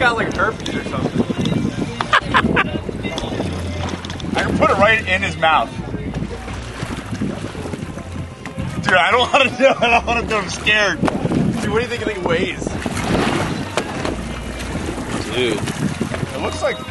got like herpes or something. I can put it right in his mouth. Dude, I don't want to do it. I don't want to do it. I'm scared. Dude, what do you think it weighs? Dude. It looks like